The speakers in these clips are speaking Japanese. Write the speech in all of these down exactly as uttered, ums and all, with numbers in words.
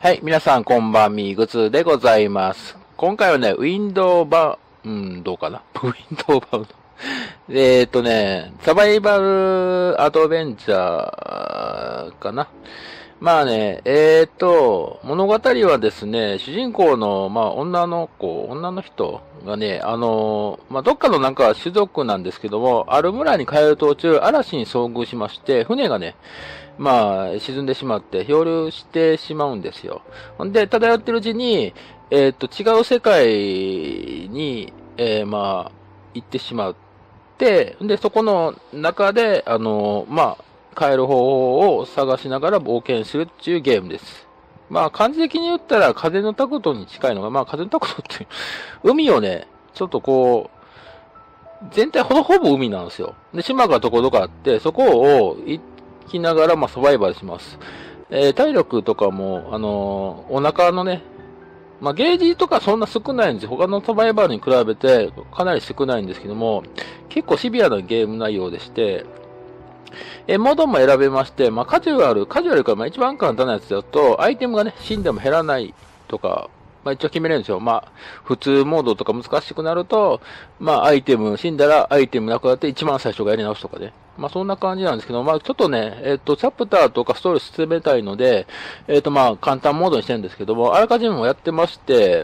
はい、皆さんこんばんみ、ぐつでございます。今回はね、ウィンドウバー、うん、どうかなウィンドウバウンド。えーっとね、サバイバルアドベンチャーかな。まあね、えーっと、物語はですね、主人公の、まあ、女の子、女の人がね、あの、まあ、どっかのなんか種族なんですけども、ある村に帰る途中、嵐に遭遇しまして、船がね、まあ、沈んでしまって、漂流してしまうんですよ。ほんで、漂ってるうちに、えっと、違う世界に、えーまあ、行ってしまって、で、そこの中で、あの、まあ、帰る方法を探しながら冒険するっていうゲームです。まあ、漢字的に言ったら、風のタクトに近いのが、まあ、風のタクトって、海をね、ちょっとこう、全体ほぼほぼ海なんですよ。で、島がどこどこあって、そこを行きながら、まあ、サバイバルします。えー、体力とかも、あのーお腹のね、まあ、ゲージとかそんな少ないんですよ。他のサバイバルに比べてかなり少ないんですけども、結構シビアなゲーム内容でして、えー、モードも選べまして、まあ、カジュアル、カジュアルからまあ一番簡単なやつだと、アイテムがね、死んでも減らないとか、まあ、一応決めれるんですよ。まあ、普通モードとか難しくなると、まあ、アイテム、死んだらアイテムなくなって一番最初がやり直すとかね。まあ、そんな感じなんですけど、まあ、ちょっとね、えっ、と、チャプターとかストーリー進めたいので、えっ、と、まあ、簡単モードにしてるんですけども、あらかじめもやってまして、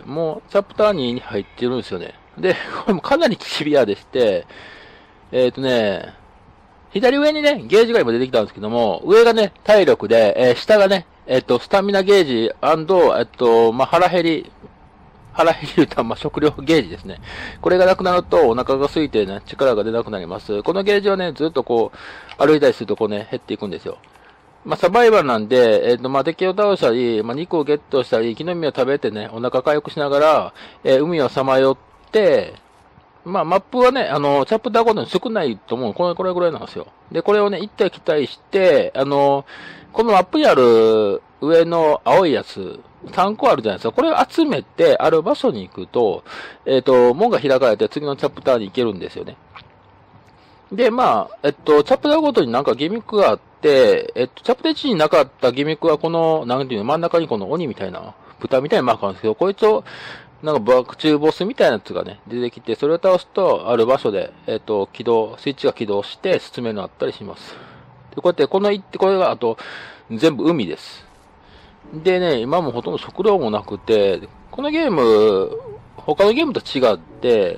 もう、チャプターにに入ってるんですよね。で、これもかなりシビアでして、えっ、とね、左上にね、ゲージが今出てきたんですけども、上がね、体力で、えー下がね、えっ、と、スタミナゲージ、えっと、まあ、腹減り、腹減り言うと、まあ、食料ゲージですね。これがなくなると、お腹が空いてね、力が出なくなります。このゲージはね、ずっとこう、歩いたりするとこうね、減っていくんですよ。まあ、サバイバルなんで、えっ、と、まあ、敵を倒したり、まあ、肉をゲットしたり、木の実を食べてね、お腹回復しながら、えー海をさまよって、まあ、マップはね、あの、チャプターごとに少ないと思う。これ、これぐらいなんですよ。で、これをね、行ったり来たりして、あの、このマップにある上の青いやつ、さんこあるじゃないですか。これを集めて、ある場所に行くと、えっ、と、門が開かれて次のチャプターに行けるんですよね。で、まあ、えっと、チャプターごとになんかギミックがあって、えっと、チャプターいちになかったギミックはこの、なんていうの、真ん中にこの鬼みたいな、豚みたいなマークあるんですけど、こいつを、なんかバック中ボスみたいなやつがね、出てきて、それを倒すと、ある場所で、えっと、起動、スイッチが起動して進めるのあったりします。で、こうやって、この一手、これが、あと、全部海です。でね、今もほとんど食料もなくて、このゲーム、他のゲームと違って、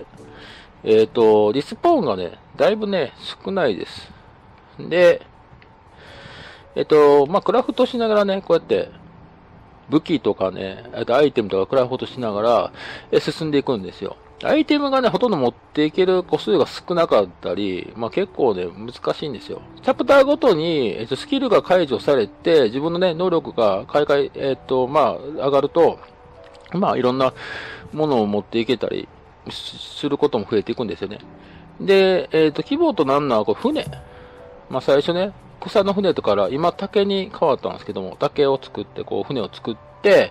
えっと、リスポーンがね、だいぶね、少ないです。で、えっと、まあ、クラフトしながらね、こうやって、武器とかね、あとアイテムとかクラフトしながら、え進んでいくんですよ。アイテムがね、ほとんど持っていける個数が少なかったり、まあ結構ね、難しいんですよ。チャプターごとに、えっと、スキルが解除されて、自分のね、能力が買い替え、えっと、まあ、上がると、まあ、いろんなものを持っていけたりすることも増えていくんですよね。で、えっと、希望となんのは、これ船。まあ最初ね、草の船とから今竹に変わったんですけども、竹を作って、こう船を作って、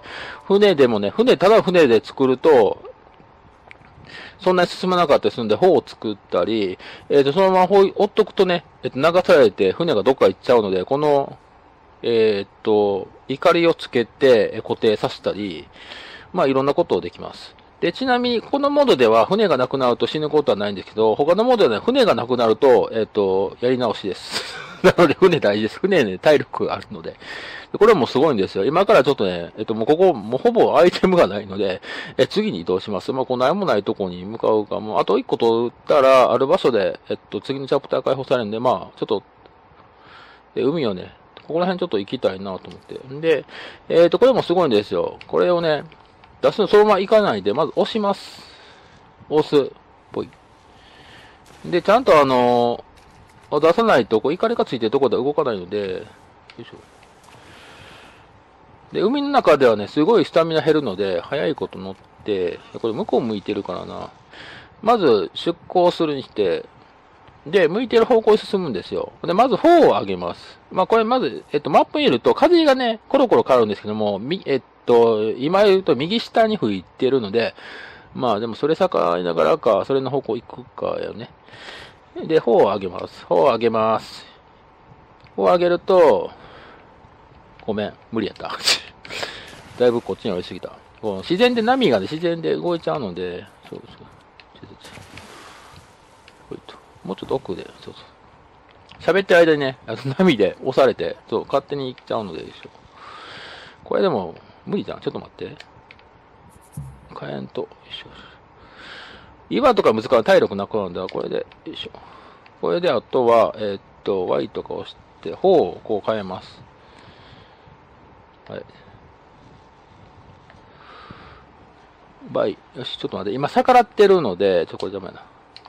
船でもね、船、ただ船で作ると、そんなに進まなかったりするんで、帆を作ったり、えっ、と、そのまま帆を追っとくとね、えっ、と、流されて船がどっか行っちゃうので、この、えっ、と、怒りをつけてえ固定させたり、まあいろんなことをできます。で、ちなみに、このモードでは船がなくなると死ぬことはないんですけど、他のモードでは、ね、船がなくなると、えっ、と、やり直しです。なので、船大事です。船ね、体力があるので。でこれもすごいんですよ。今からちょっとね、えっと、もうここ、もうほぼアイテムがないので、え、次に移動します。まあ、こう何もないとこに向かうか、もう、あと一個取ったら、ある場所で、えっと、次のチャプター解放されるんで、まあ、ちょっと、え海をね、ここら辺ちょっと行きたいなと思って。んで、えっと、これもすごいんですよ。これをね、出すのそのまま行かないで、まず押します。押す。ぽい。で、ちゃんとあの出さないと、こう、怒りがついてるところでは動かないので、よいしょ。で、海の中ではね、すごいスタミナ減るので、早いこと乗って、これ向こう向いてるからな。まず、出港するにして、で、向いてる方向に進むんですよ。で、まず方を上げます。まあ、これまず、えっと、マップ見ると、風がね、コロコロ変わるんですけども、み、えっと、今言うと右下に吹いてるので、まあ、でもそれ境ながらか、それの方向行くかよね。で、方を上げます。方を上げます。方を上げると、ごめん、無理やった。 だいぶこっちに寄りすぎた。この自然で波がね、自然で動いちゃうので、そうそう。ほいともうちょっと奥で、そうそう。喋ってる間にね、波で押されて、そう、勝手に行っちゃうので、でしょ。これでも、無理じゃん。ちょっと待って。火炎と、よいしょ。今とか難しい。体力なくなるんだ。これで、よいしょ。これで、あとは、えー、っと、ワイ とか押して、方をこう変えます。はい。バイ。よし、ちょっと待って。今逆らってるので、ちょ、これダメやな。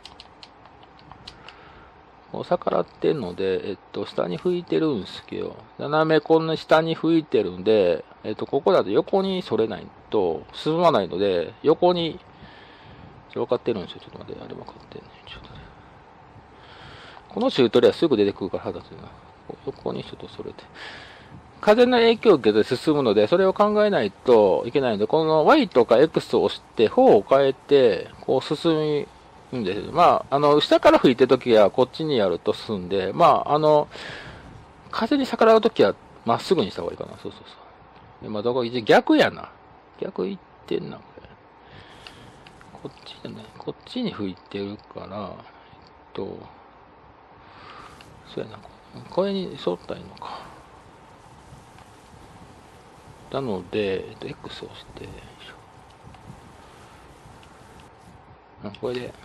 もう逆らってんので、えっと、下に吹いてるんですけど、斜めこんな下に吹いてるんで、えっと、ここだと横に反れないと進まないので、横に、分かってるんですよ。ちょっと待って、あれ分かってんね。ちょっとね。このチュートリアルすぐ出てくるから腹立つな。横にちょっとそれて。風の影響を受けて進むので、それを考えないといけないので、この ワイ とか エックス を押して、方を変えて、こう進み、んです。まあ、あの、下から吹いてるときはこっちにやると進んで、まあ、あの、風に逆らうときはまっすぐにした方がいいかな。そうそうそう。今どこ、逆やな。逆行ってんな、これ。こっちじゃない。こっちに吹いてるから、えっと、そうやな。これに沿ったらいいのか。なので、えっと、X を押して、よいしょ。あ、これで、よいしょ。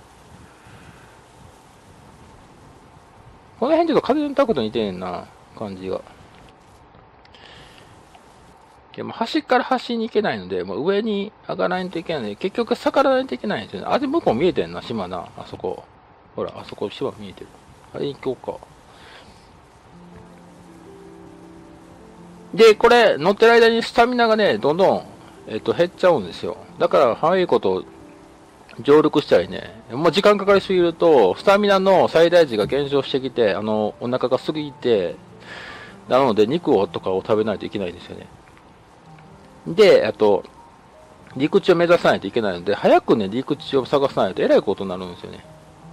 この辺ちょっと風のタクと似てんな、感じが。でも端から端に行けないので、もう上に上がらないといけないので、結局逆らわないといけないんですよね。あれ向こう見えてんな、島な。あそこ。ほら、あそこ島見えてる。あれ行こうか。で、これ、乗ってる間にスタミナがね、どんどん、えっと、減っちゃうんですよ。だから、早いこと、上陸したりね、もう時間かかりすぎると、スタミナの最大値が減少してきて、あの、お腹が過ぎて、なので、肉をとかを食べないといけないんですよね。で、あと、陸地を目指さないといけないので、早くね、陸地を探さないとえらいことになるんですよね。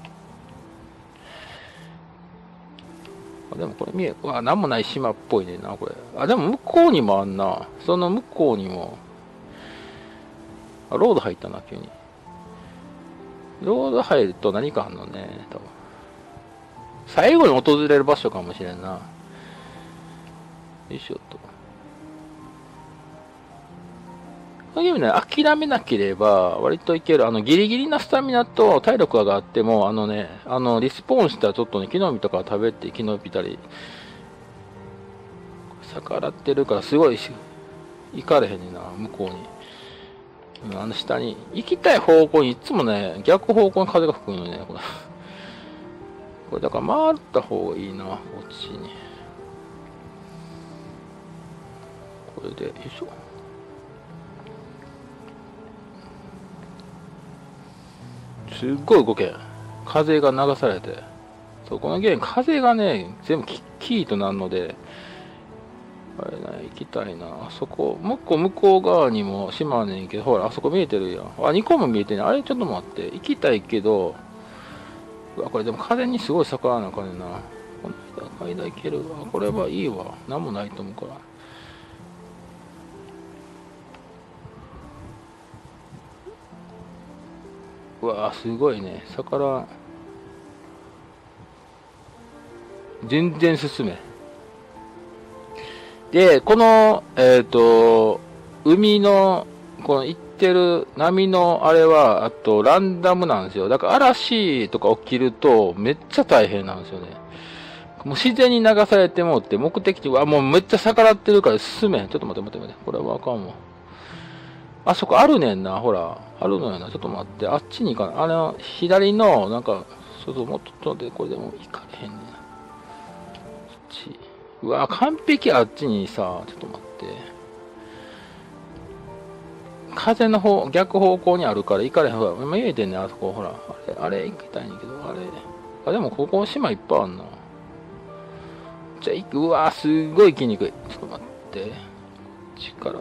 あ、でもこれ見え、うわ、なんもない島っぽいねんな、これ。あ、でも向こうにもあんな。その向こうにも。あ、ロード入ったな、急に。ロード入ると何かあんのね、多分。最後に訪れる場所かもしれんな。よいしょと。このゲームね、諦めなければ、割といける。あの、ギリギリなスタミナと体力があっても、あのね、あの、リスポーンしたらちょっとね、木の実とか食べて生き延びたり、逆らってるからすごいし、行かれへんねんな、向こうに。うん、あの下に、行きたい方向にいつもね、逆方向に風が吹くのね、これ。これだから回った方がいいな、こっちに。これで、よいしょ。すっごい動けん。風が流されて。そう、このゲーム、風がね、全部キキーとなるので、あれね、行きたいな。あそこ、もう一個向こう側にも島あんねんけど、ほら、あそこ見えてるやん。あ、にこも見えてんねん。あれ、ちょっと待って。行きたいけど、うわ、これでも風にすごい逆らわなあかんねんな。この間、間行けるわ。これはいいわ。なんもないと思うから。うわすごいね。逆らん。全然進め。で、この、えっ、と、海の、この行ってる波のあれは、あと、ランダムなんですよ。だから嵐とか起きると、めっちゃ大変なんですよね。もう自然に流されてもって、目的地は、もうめっちゃ逆らってるから進めん。ちょっと待って待って待って。これはあかんわ。あそこあるねんな、ほら。あるのよな。ちょっと待って。あっちに行かない。あの、左の、なんか、そうそう、もっとで、これでも行かれへんねんな。こっち。うわ、完璧あっちにさ、ちょっと待って。風の方、逆方向にあるから行かれへん。ほら、今見えてんねん、あそこ。ほら。あれ、あれ行きたいんだけど、あれ。あ、でもここ島いっぱいあんな。じゃあ、行く。うわ、すごい行きにくい。ちょっと待って。こっちから。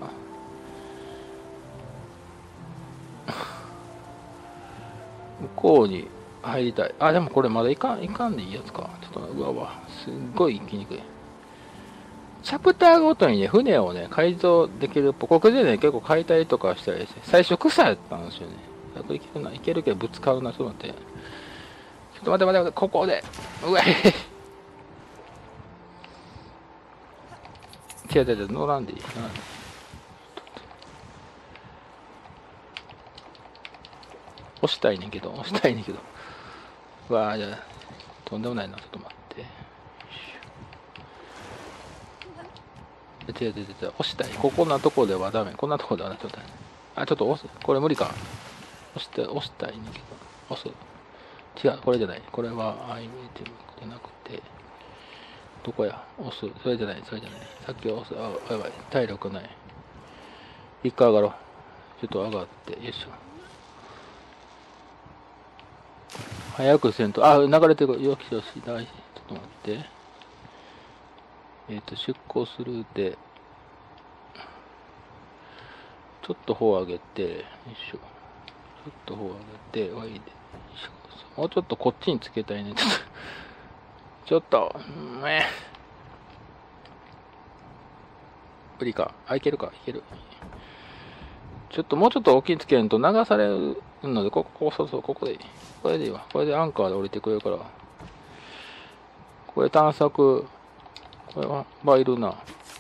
向こうに入りたい。あ、でもこれまだいかん、いかんでいいやつか。ちょっと、うわうわ、すっごい行きにくい。 チャプターごとにね、船をね、改造できる。僕でね、結構解体とかしたりして、最初草やったんですよね。いけるな、いけるけどぶつかるな、ちょっと待って。ちょっと待って待って待って、ここで。うわへへ。違う違う違う、乗らんでいい。乗らんでいい。押したいねんけど、押したいねんけど。うわぁ、じゃあ、とんでもないな、ちょっと待って。違う違う違う、押したい。ここんなとこではダメ。こんなとこではな、ちょっと。あ、ちょっと押す。これ無理か。押して、押したいねんけど。押す。違う、これじゃない。これはアイテムじゃなくて、どこや押す。それじゃない、それじゃない。さっき押す。あ、やばい。体力ない。一回上がろう。ちょっと上がって、よいしょ。早くせんと、あ、流れてる。よしよし、大事。ちょっと待って。えっ、ー、と、出航するで、ちょっと方上げて、よいしょ。ちょっと方上げて、ワイで。もうちょっとこっちにつけたいね。ちょっと、ね。無理か。あ、いけるか。いける。ちょっともうちょっと大きいつけんと流されるので、ここ、ここ、そうそう、ここでいい。これでいいわ。これでアンカーで降りてくれるから。これ探索、これは、まあいるな。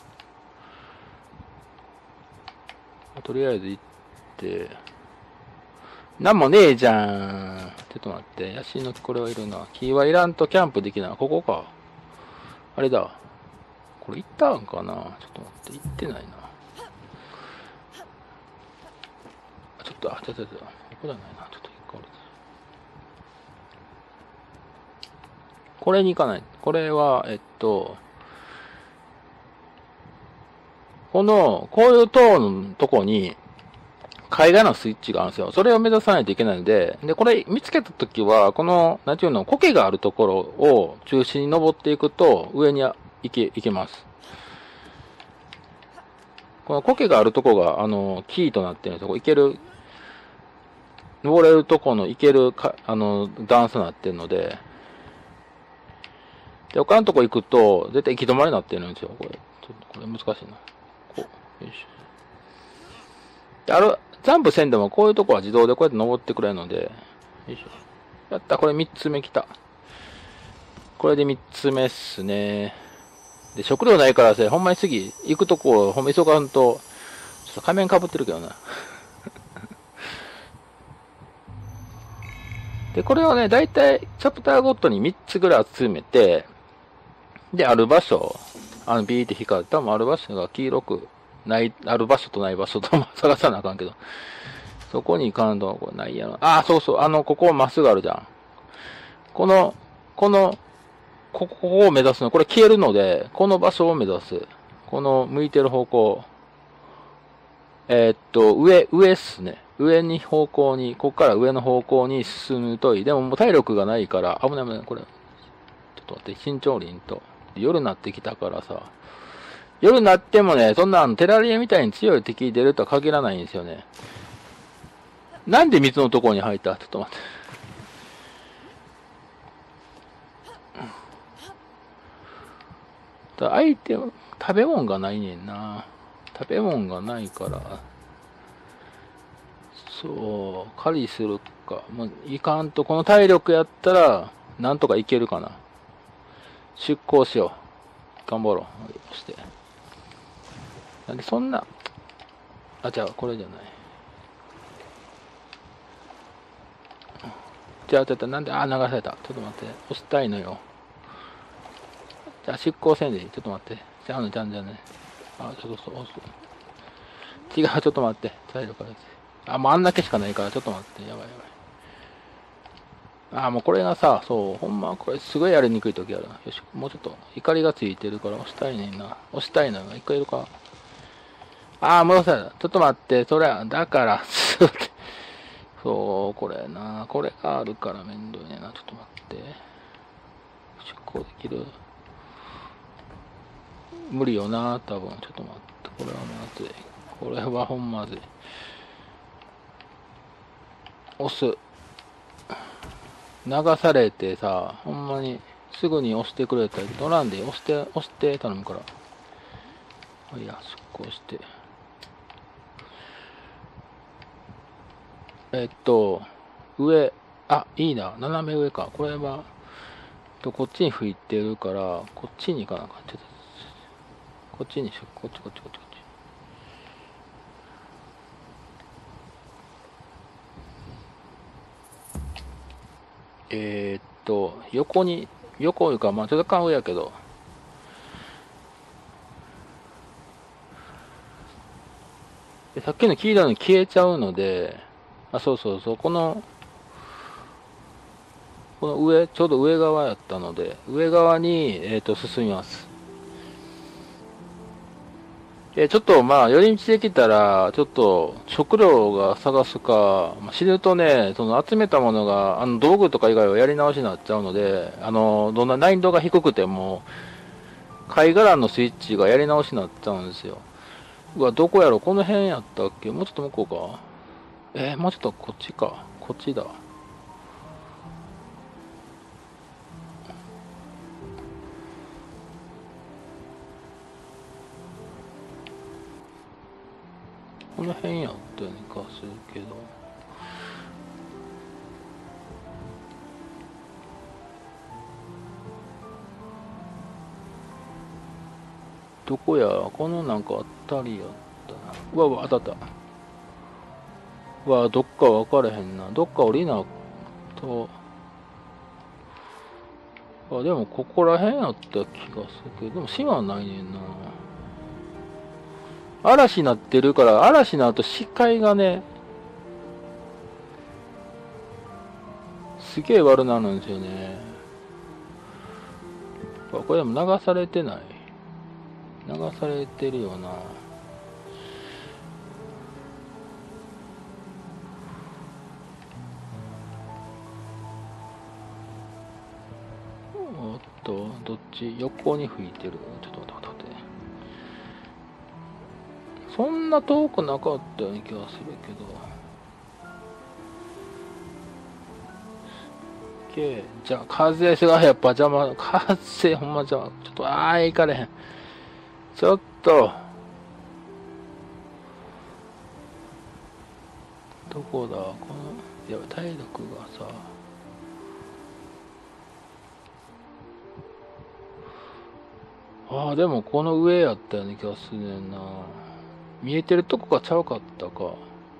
とりあえず行って、なんもねえじゃん。ちょっと待って。ヤシの木これはいるな。木はいらんとキャンプできない。ここか。あれだ。これ行ったんかな。ちょっと待って。行ってないな。ちょっと、あ、ちょっと、ちょっと、ここじゃないな。ちょっと一個ある。これに行かない。これは、えっと、この、こういう塔のとこに、海外のスイッチがあるんですよ。それを目指さないといけないので、で、これ見つけたときは、この、なんていうの、苔があるところを中心に登っていくと、上に行け、行けます。この苔があるところが、あの、キーとなってるんですよ。ここ行ける、登れるとこの行けるか、あの、段差になってるので、で、他のとこ行くと、絶対行き止まりになってるんですよ。これ、ちょっと、これ難しいな。こう、よいしょ。で、ある、ジャンプせんでもこういうとこは自動でこうやって登ってくれるので、よいしょ。やった、これみっつめ来た。これでみっつめっすね。で、食料ないからさ、ほんまに次、行くとこ、ほんま急がんと、ちょっと仮面被ってるけどな。で、これをね、だいたいチャプターごとにみっつぐらい集めて、で、ある場所、あの、ビーって光る。多分ある場所が黄色く、ない、ある場所とない場所と探さなあかんけど。そこに行かんと、これないやろ。あ、そうそう、あの、ここまっすぐあるじゃん。この、この、ここ、ここを目指すの。これ消えるので、この場所を目指す。この向いてる方向。えー、っと、上、上っすね。上に方向に、ここから上の方向に進むといい。でももう体力がないから、危ない危ない、これ。ちょっと待って、慎重林と。夜になってきたからさ。夜になってもね、そんなあの、テラリアみたいに強い敵出るとは限らないんですよね。なんで水のところに入った？ちょっと待って。相手は、食べ物がないねんな。食べ物がないから。そう、狩りするか。もう、いかんと、この体力やったら、なんとかいけるかな。出航しよう。頑張ろう。して。なんで、そんな、あ、じゃあ、これじゃない。じゃあ、ちょっと、なんで、あ、流された。ちょっと待って。押したいのよ。じゃあ、出航せんでいい。ちょっと待って。じゃあ、の、じゃんじゃんね。あ、ちょっと、そう、違う、ちょっと待って。体力から。あ、もうあんだけしかないから、ちょっと待って。やばいやばい。あ、もうこれがさ、そう、ほんま、これすごいやりにくい時あるな。よし、もうちょっと、怒りがついてるから押したいねんな。押したいのよ。一回いるか。あー、戻された。ちょっと待って、それは、だから、そう、これな。これがあるからめんどいねんな。ちょっと待って。出航できる。無理よな、多分。ちょっと待って。これはまずい。これはほんまずい。押す。流されてさ、ほんまに、すぐに押してくれたり、ドランで押して、押して頼むから。 いや、こうして。えっと、上、あ、いいな。斜め上か。これは、とこっちに吹いてるから、こっちに行かなかった。こっちにしよう。こっちこっちこっちこっち。えー、っと、横に、横いうか、まあちょっと勘上やけど、でさっきの聞いたのに消えちゃうので、あ、そうそうそう、この、この上、ちょうど上側やったので、上側に、えー、っと、進みます。え、ちょっとまあ、寄り道できたら、ちょっと食料が探すか、まあ、死ぬとね、その集めたものが、あの道具とか以外はやり直しになっちゃうので、あの、どんな難易度が低くても、貝殻のスイッチがやり直しになっちゃうんですよ。うわ、どこやろこの辺やったっけもうちょっと向こうか。えー、もうちょっとこっちか。こっちだ。この辺やったような気がするけど。どこやこのなんかあったりやったな。うわうわ、当たった。うわ、どっか分かれへんな。どっか降りなと。あ、でもここら辺やった気がするけど、でも島はないねんな。嵐になってるから、嵐になると視界がね、すげえ悪なるんですよね。これでも流されてない。流されてるよな。おっと、どっち横に吹いてる。ちょっと待って待って待って。そんな遠くなかったような気がするけど。けじゃあ、風がやっぱ邪魔。風ほんま邪魔。ちょっと、ああ、行かれへん。ちょっと。どこだこの、やばい、体力がさ。ああ、でもこの上やったような気がするねんな。見えてるとこがちゃうかったか。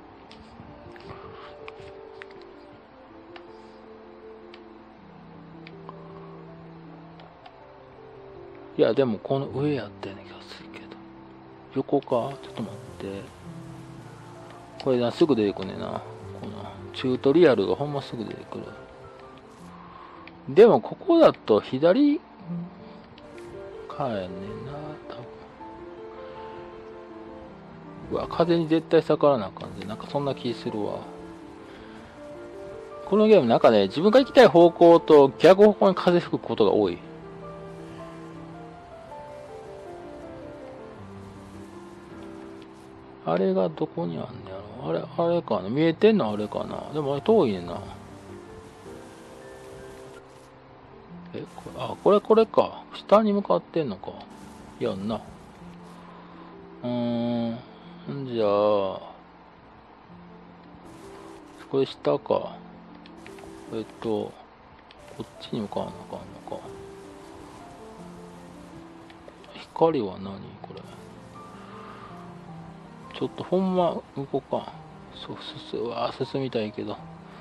いや、でもこの上やったような気がするけど。横かちょっと待って。これな、すぐ出てくんねんな。このチュートリアルがほんますぐ出てくる。でもここだと左かやねんな、多分。うわ、風に絶対逆らわなあかんで、なんかそんな気するわ。このゲームなんかね、自分が行きたい方向と逆方向に風吹くことが多い。あれがどこにあんねやろ。あれ、あれかな。見えてんのあれかな。でもあれ遠いねんな。え、これ、あ、これこれか。下に向かってんのか。やんな。うーん。じゃあ、これ下か。えっと、こっちに向かわなあかんのか。光は何これ。ちょっとほんま動かん。そう、進うわ進みたいけど。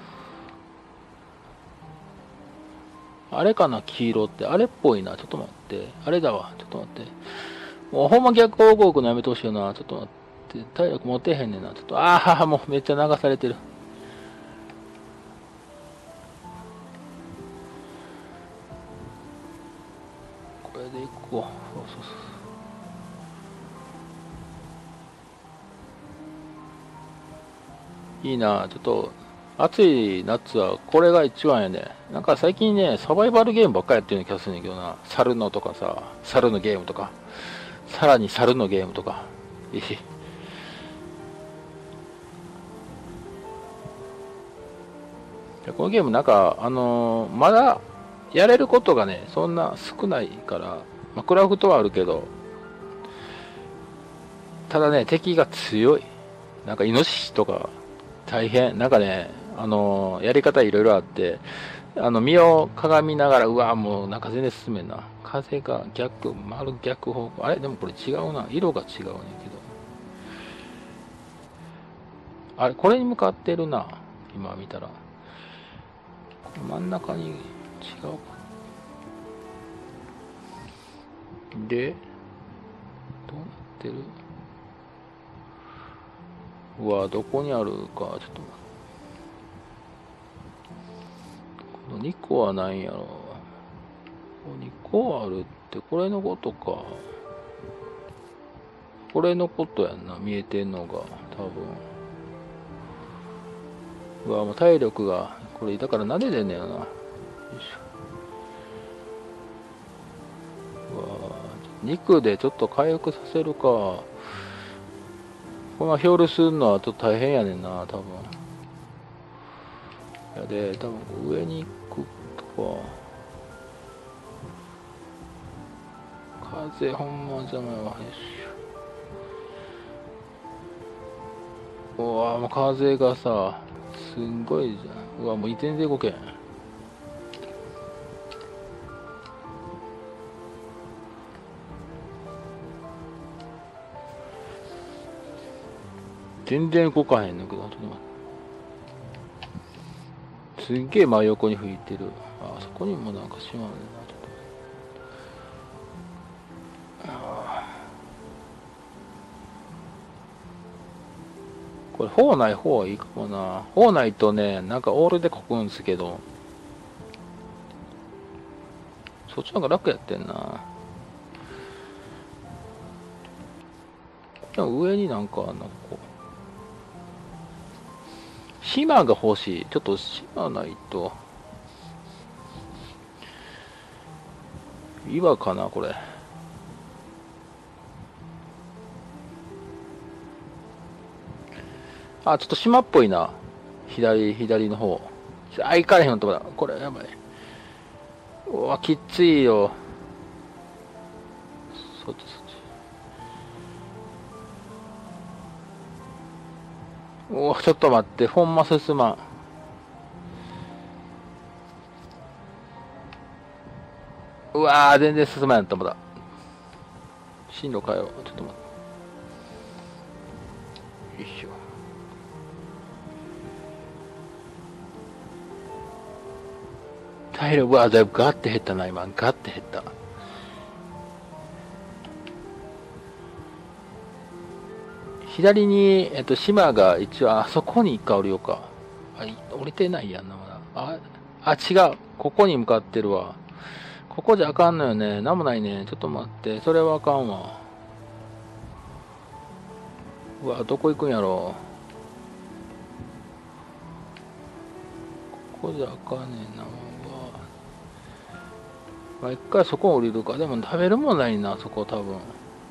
あれかな黄色って。あれっぽいな。ちょっと待って。あれだわ。ちょっと待って。もうほんま逆方向行くのやめてほしいよな。ちょっと待って。体力持てへんねんな。ちょっと、ああ、もうめっちゃ流されてる。これで行こう。そうそうそう。いいな。ちょっと、暑い夏はこれが一番やね。なんか最近ね、サバイバルゲームばっかりやってるような気がするんだけどな。猿のとかさ、猿のゲームとか。さらに猿のゲームとか。いい。このゲームなんか、あのーまだやれることがね、そんな少ないから、まあ、クラフトはあるけど、 ただね、敵が強い。なんかイノシシとか大変。なんかね、あのーやり方いろいろあって、あの、身をかがみながら、うわ、もうなんか全然進めんな。風が逆、丸逆方向。あれでもこれ違うな。色が違うねんけど。あれこれに向かってるな。今見たら。真ん中に違うか。で、どうなってる？うわ、どこにあるか、ちょっと待って。このにこはないんやろ。にこあるって、これのことか。これのことやんな、見えてんのが、多分。うわ、もう体力が、これ、だから撫でてんねやな。よいしょ。うわ、肉でちょっと回復させるか。このまま漂流するのはちょっと大変やねんな、多分。やで、多分上に行くとか。風ほんまじゃないわ。よいしょ。うわ、もう風がさ、すんごいじゃん。うわ、もう全然動けん。全然動かへんのけど、ちょっと待って。すんげえ真横に吹いてる。あ、そこにもなんか島あるな、ちょっと。あ、これ、砲ない方はいいかもな。砲ないとね、なんかオールでこくんすけど、そっちの方が楽やってんな。でも上になんか、なんかこう、島が欲しい。ちょっと島ないと。岩かな、これ。あ、ちょっと島っぽいな。左、左の方。あ、行かれへんのとこだ。これ、やばい。うわ、きっついよ。そっちそっち。うわ、ちょっと待って。ほんま進まん。うわー、全然進まんやったもだ。進路変えよう。ちょっと待って。よいしょ。体力はだいぶガッて減ったな、今。ガッて減った。左に、えっと、島が一応、あそこに一回降りようか。あ、降りてないやんな、まだ。あ、あ、違う。ここに向かってるわ。ここじゃあかんのよね。なんもないね。ちょっと待って。それはあかんわ。うわ、どこ行くんやろ。ここじゃあかんねんな。まあ、一回そこ降りるか。でも食べるもんないな、そこ多分。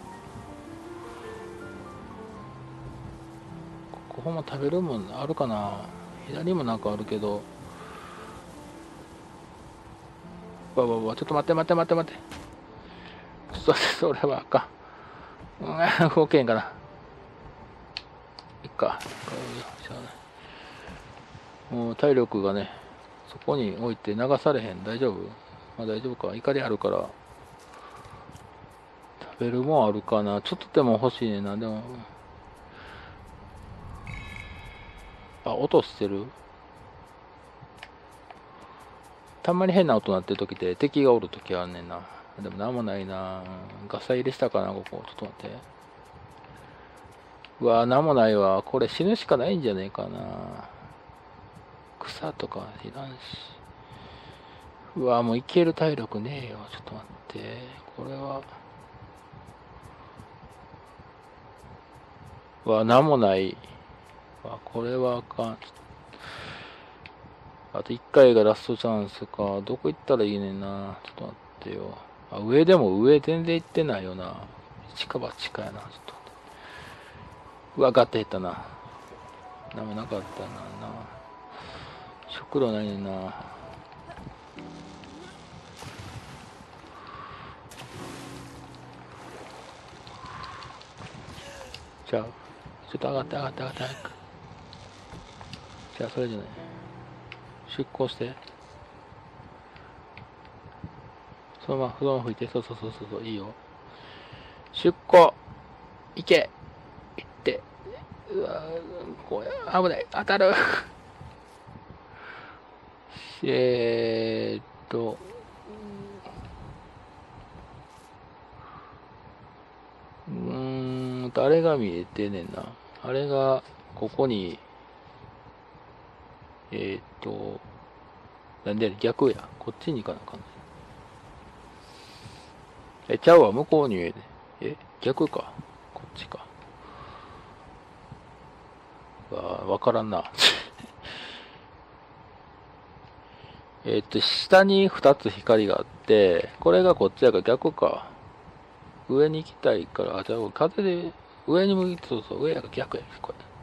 ここも食べるもんあるかな。左もなんかあるけど。わわわ、ちょっと待って待って待って待って。それ、それはあかん。うん、動けんかな。いっか。もう体力がね、そこに置いて流されへん。大丈夫？まあ大丈夫か。怒りあるから。食べるもんあるかな。ちょっとでも欲しいねんな。でも。あ、音してる？たまに変な音鳴ってる時って敵がおる時あんねんな。でもなんもないな。ガサ入れしたかな、ここ。ちょっと待って。うわぁ、なんもないわ。これ死ぬしかないんじゃねえかな。草とかいらんし。うわぁ、もういける体力ねえよ。ちょっと待って。これは。うわぁ、なんもない。うわ、これはあかん。あといっかいがラストチャンスか。どこ行ったらいいねんな。ちょっと待ってよ。あ、上でも上全然行ってないよな。近場近いな。ちょっと待って。うわ、ガッて減ったな。なんもなかったな。食料ないねんな。 じゃあ、ちょっと上がって上がって上がって早く。じゃあ、それじゃない。出航して。そのまま、そのまま吹いて。そうそうそうそう、いいよ。出航行け行って。うわこれ、危ない。当たる。えーっと、うーんと、あれが見えてんねんな。あれが、ここに、えーっと、なんで逆や。こっちに行かなあかんね。え、ちゃうわ。向こうに見えて。え、逆か。こっちか。わ、わからんな。えっと、下に二つ光があって、これがこっちやから逆か。上に行きたいから、あ、じゃあ風で、上に向いて、そうそう、上やから逆や、これ。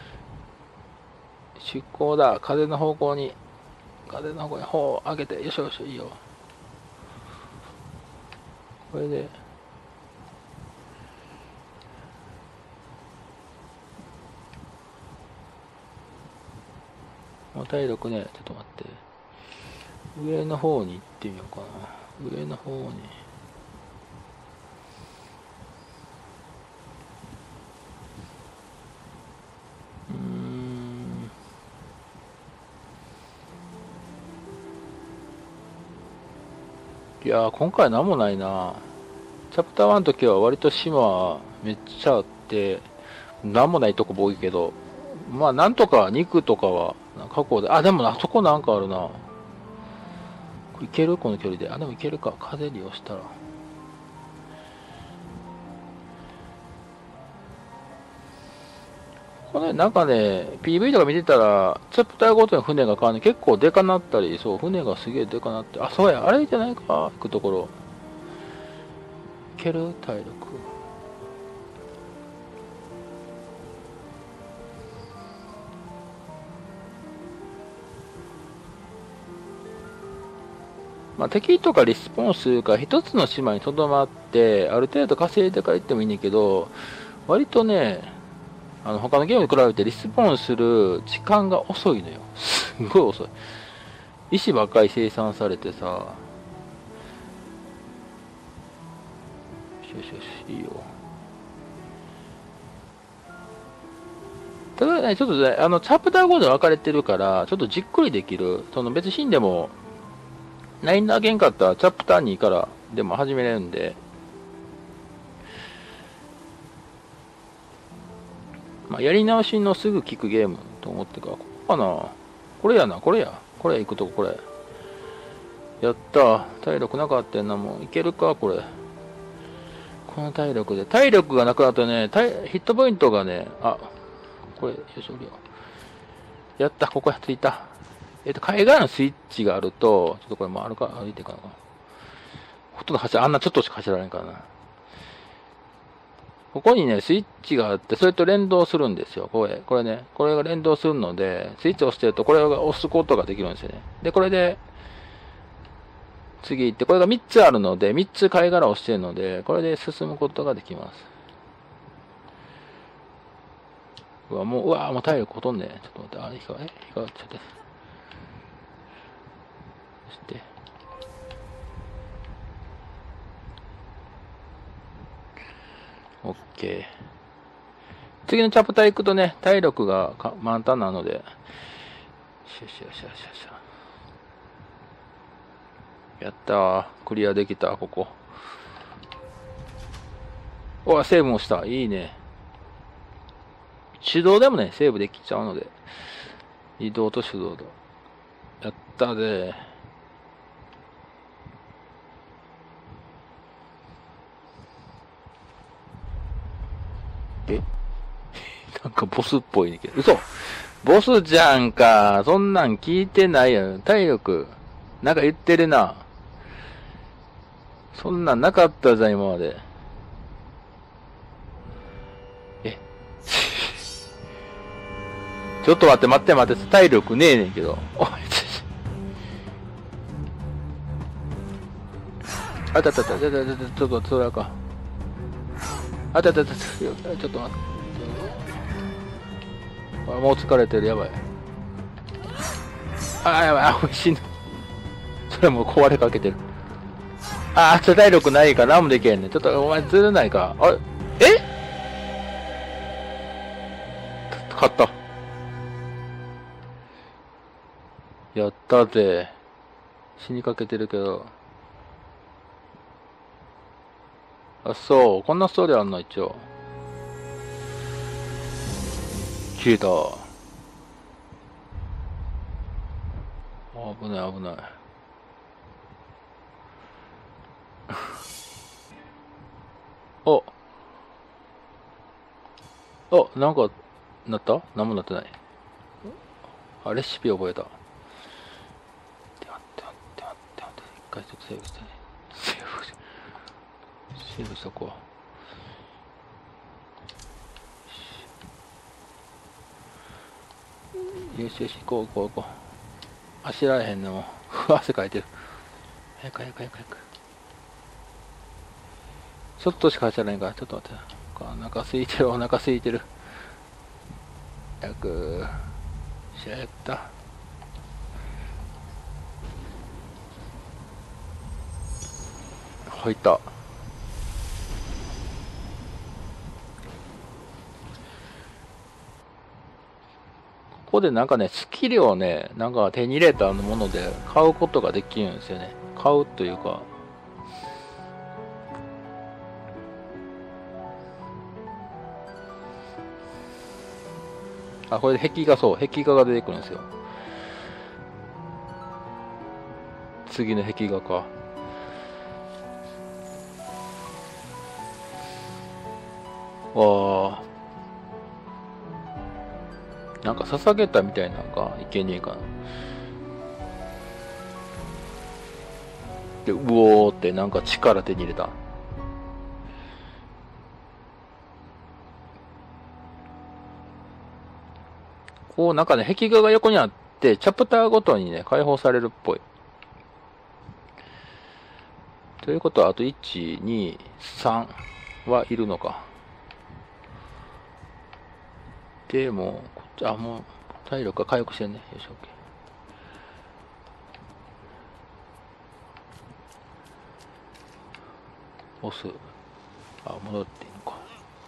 出航だ。風の方向に、風の方向に方を上げて、よしよし、いいよ。これで、もう体力ね、ちょっと待って。上の方に行ってみようかな。上の方に。うーん。いやー、今回なんもないな。チャプターワンの時は割と島めっちゃあって、なんもないとこ多いけど、まあなんとか肉とかは過去で、あ、でもあそこなんかあるな。いけるこの距離で。あ、でもいけるか。風利用したら。これなんかね、ピーブイ とか見てたら、チャプターごとに船が変わるね。結構デカなったり、そう、船がすげえデカなって。あ、そうや、あれじゃないか。行くところ。いける体力。まあ、敵とかリスポンスするから一つの島にとどまって、ある程度稼いでから行ってもいいんだけど、割とね、あの他のゲームに比べてリスポンする時間が遅いのよ。すんごい遅い。石ばっかり生産されてさ。よしよしよし、いいよ。ただね、ちょっとね、あの、チャプターごで分かれてるから、ちょっとじっくりできる。その別に死んでも、ナイン投げんかったらチャプターにからでも始めれるんで、まあ、やり直しのすぐ効くゲームと思ってか、ここかな。これやな、これや。これ行くとこ、これ。やったー。体力なかったんな、もう。いけるか、これ。この体力で。体力がなくなるとね、ヒットポイントがね、あ、これ、よし、降りよう。やった、ここや、着いた。えっと、海外のスイッチがあると、ちょっとこれもあるか、歩いていかなかな。ほとんど走る、あんなちょっとしか走られんからな。ここにね、スイッチがあって、それと連動するんですよ。これ、これね、これが連動するので、スイッチを押してると、これが押すことができるんですよね。で、これで、次行って、これがみっつあるので、みっつ貝殻を押してるので、これで進むことができます。うわ、もう、うわ、もう体力ほとんどね。ちょっと待って、あ、引っかか、え、引っかかっちゃって。そして、オッケー。次のチャプター行くとね、体力が満タンなので、よしよしよしよしよし。やったー。クリアできた、ここ。おわ、セーブもした。いいね。手動でもね、セーブできちゃうので。移動と手動だ。やったで。えなんかボスっぽいねんけど。嘘ボスじゃんか。そんなん聞いてないよ。体力。なんか言ってるな。そんなんなかったじゃん、今まで。えちょっと待って待って待って、体力ねえねんけど。おい、あたたたたたたた、ちょっと、それあかん。あたたたた、ちょっと待って。 あ、もう疲れてる、やばい。あー、やばい、あ、死ぬ。それもう壊れかけてる。あー、体力ないから何もできへんねん。ちょっと、お前ずるないか。あれ、え勝った。やったぜ。死にかけてるけど。あ、そう。こんなストーリーあんの、一応。消えた。危ない危ない。お。お、なんか、なった何もなってない。あ、レシピ覚えた。待って待って待って待って待って。一回ちょっとセーブしてね。セーブし、セーブしとこう。よしよし、行こう行こう行こう。走られへんのもう。汗かいてる。早く早く早く早く。ちょっとしか走らないから、ちょっと待って。お腹空いてる、お腹空いてる。早く。しゃやった。入った。ここでなんかね、スキルをね、なんか手に入れたもので買うことができるんですよね。買うというか。あ、これで壁画、そう、壁画が出てくるんですよ。次の壁画か。わあ。なんか捧げたみたいなんかいけねえかな。で、うおーってなんか力手に入れた。こうなんかね、壁画が横にあって、チャプターごとにね、解放されるっぽい。ということは、あといち、に、さんはいるのか。でも、こっち、あ、もう、体力が回復してんね。よし、オッケー。押す。あ、戻っていいのか。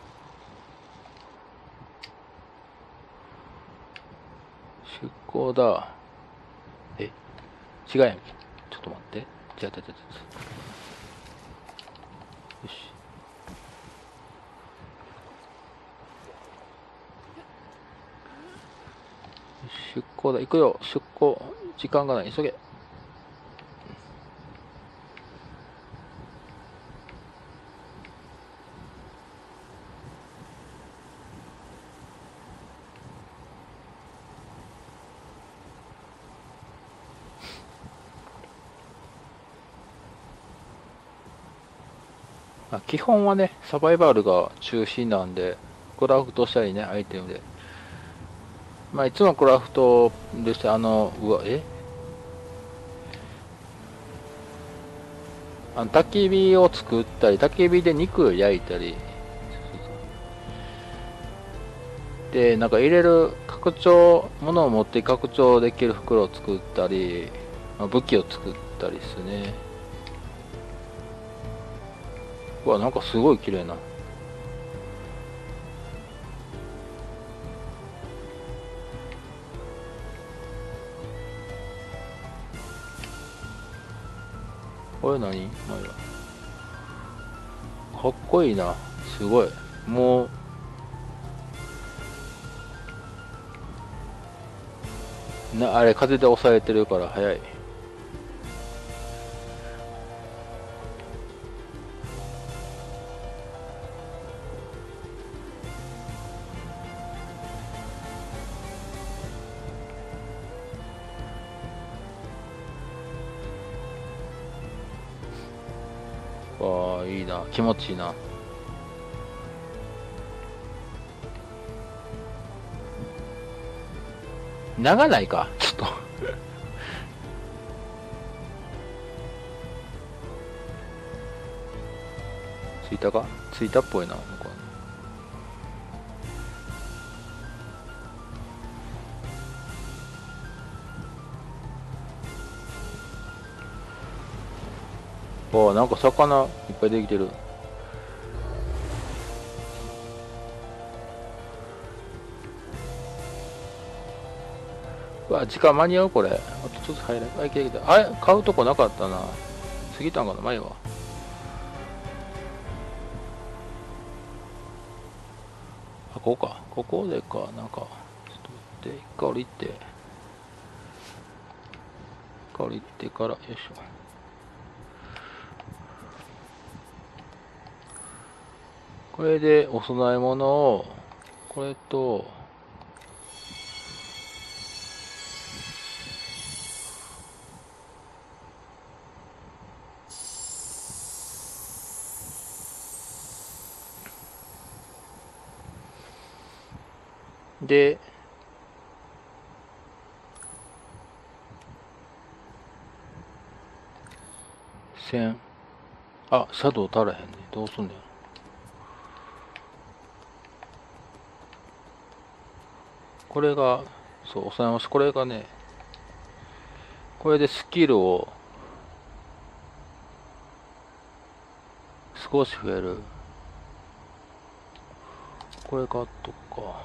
出航だ。え、違うやんけ。ちょっと待って。違う違う違う違う。よし。出航だ。行くよ。出航。時間がない。急げ。まあ、基本はね、サバイバルが中心なんで、クラフトしたりね、アイテムで。まあ、いつもクラフトでして、あの、うわ、えあの焚き火を作ったり、焚き火で肉焼いたり、で、なんか入れる拡張、物を持って拡張できる袋を作ったり、まあ、武器を作ったりですね。うわ、なんかすごい綺麗な。これ何？かっこいいな。すごい。もう、な、あれ風で押さえてるから早い。わあ、いいな。気持ちいいな。長ないか。ちょっとついたか？ついたっぽいな。向こおー、なんか魚いっぱいできてる。うわ、時間間に合うこれ。あとちょっと入れ。あ、いけいけた。あれ買うとこなかったな。過ぎたんかな前は。あ、ここか。ここでか。なんか、ちょっと待って。一回降りて。一回降りてから、よいしょ。これでお供え物を、これと、で、線。あ、シャドウ足らへんね。どうすんだよ。これが、そう、おさえます。これがね、これでスキルを少し増える。これ買っとくか。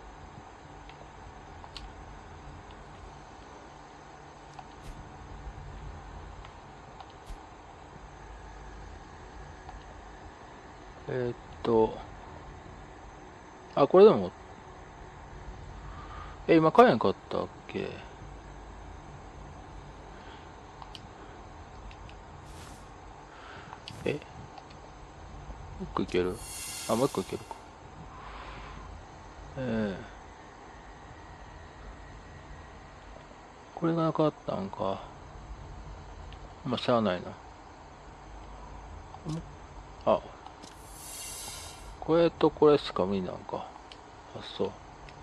えー、っと、あ、これでも、え、今買えんかったっけ？え、もう一個いける？あ、もう一個いけるか。えー、これがなかったんか。まあ、しゃあないな。あ、これとこれしか無理なんか。あ、そう。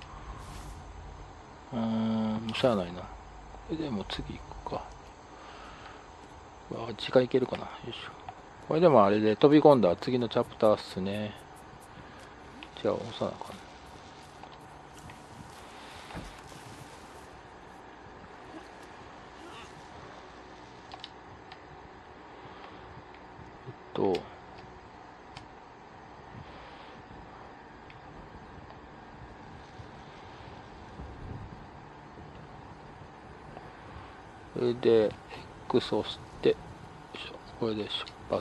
うーん、しゃあないな。これでも次行くか。あ、時間いけるかな。よいしょ。これでもあれで飛び込んだら次のチャプターっすね。じゃあ押さなあかん。えっと、それで X を押して、よいしょ、これで出発。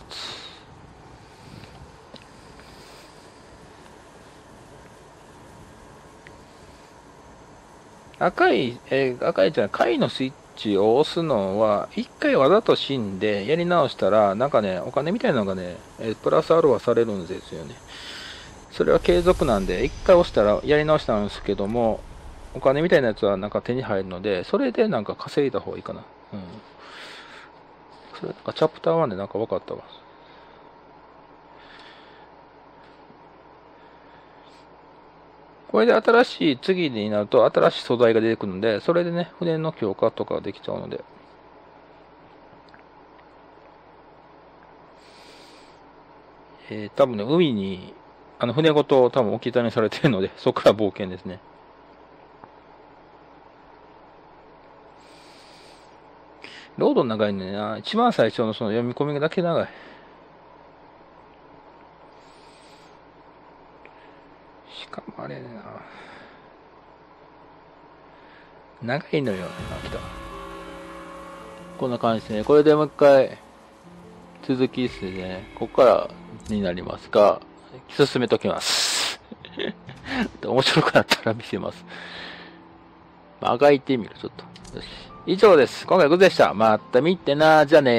赤い、えー、赤いじゃない、貝のスイッチを押すのは、一回わざと死んでやり直したら、なんかね、お金みたいなのがね、えープラスアルファされるんですよね。それは継続なんで、一回押したらやり直したんですけども、お金みたいなやつはなんか手に入るので、それでなんか稼いだ方がいいかな。うん。それなんかチャプターワンでなんか分かったわ。これで新しい、次になると新しい素材が出てくるので、それでね、船の強化とかできちゃうので。えー、多分ね、海に、あの船ごと多分置き去りにされてるので、そこから冒険ですね。ロード長いねんな。一番最初のその読み込みだけ長い。しかもあれねな。長いのよ。あ、来た。こんな感じですね。これでもう一回、続きですね。ここからになりますが、進めときます。面白くなったら見せます。まあ、あがいてみる、ちょっと。よし。以上です。今回はグッドでした。また見てな。じゃあね。